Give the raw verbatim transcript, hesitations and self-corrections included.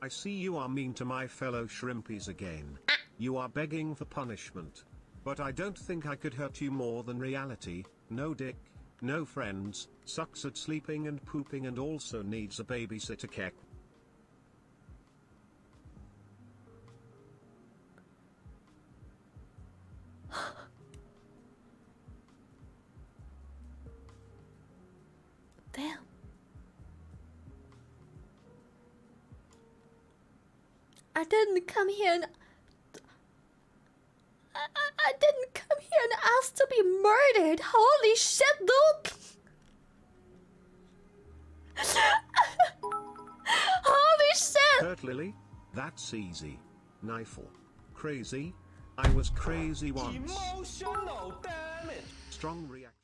I see you are mean to my fellow shrimpies again. You are begging for punishment. But I don't think I could hurt you more than reality. No dick, no friends, sucks at sleeping and pooping and also needs a babysitter kek. Damn. I didn't come here and I, I, I didn't come here and ask to be murdered. Holy shit, dude. Holy shit. Hurt Lily? That's easy. Knifel. Crazy? I was crazy once. Emotional, damn it. Strong reaction.